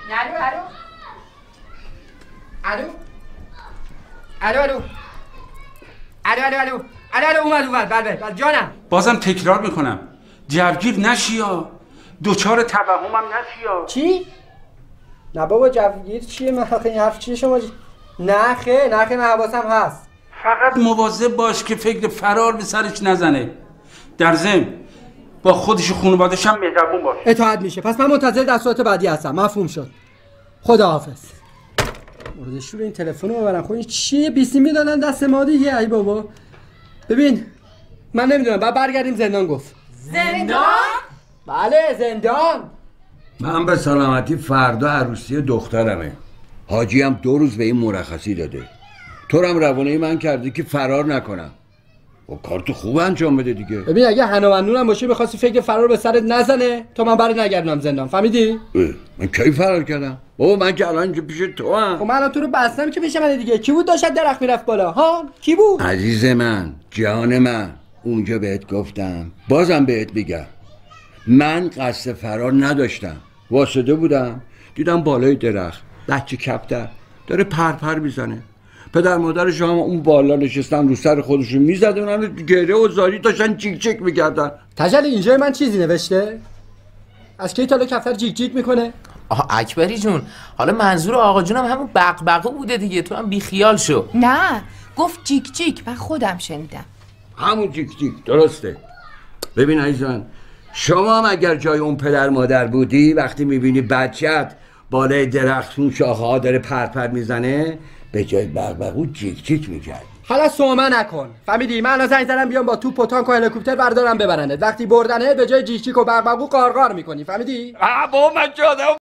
الو اومد بله جانم. بازم تکرار میکنم جوگیر نشی یا دوچار توهمم نشی یا. چی؟ نه بابا جوگیر چیه؟ من این حرف چیه شما؟ نه خیر من حواسم هست. فقط مواظب باش که فکر فرار به سرش نزنه. در ضمن با خودش و خانواده‌اش هم مهربون باش. اطاعت میشه. پس من منتظر دستورات بعدی هستم. مفهوم شد. خداحافظ. مورد شور این تلفن رو ببرم. خب این چیه؟ بیستی میدادن دست ما دیگه. ای بابا ببین من نمیدونم بعد برگردیم زندان. گفت زندان؟ بله زندان. من به سلامتی فردا عروسی دخترمه. حاجی هم 2 روز به این مرخصی داده. تو هم روانه من کرده که فرار نکنم. و کارتو خوب انجام بده دیگه. ببین اگه هنومنون هم باشه بخواستی فکر فرار به سرت نزنه تا من برات نگردونم زندان. فهمیدی؟ من کی فرار کردم؟ بابا من که الان اینجا پیش تو هم. خب من الان تو رو بستم که پیش منه دیگه. کی بود داشت درخت میرفت بالا؟ ها؟ کی بود؟ عزیز من، جان من، اونجا بهت گفتم بازم بهت بگم من قصد فرار نداشتم. واسطه بودم دیدم بالای درخت بچه کپتر داره پرپر میزنه. پدر مادرش هم اون بالا نشستن رو سر خودشون میزدن گریه و زاری داشتن جیک جیک میکردن. تجلی اینجا من چیزی نوشته؟ از کی تا کفتر جیک جیک میکنه؟ آها اکبری جون حالا منظور آقا جونم همون بقبقه بوده دیگه. تو هم بیخیال شو. نه گفت جیک جیک. من خودم شنیدم. همون جیک جیک درسته. ببین عزیزان شما هم اگر جای اون پدر مادر بودی وقتی میبینی بچت بالای درختون شاخه ها داره پرپر میزنه به جای بقبقو جیک جیک میکرد. حالا سومه نکن. فهمیدی؟ من الان زنگ زدم بیام با توپ و تانک و هلیکوپتر بردارم ببرنت. وقتی بردنه به جای جیک جیک و بقبقو قارقار میکنی. فهمیدی؟ بابا من جادم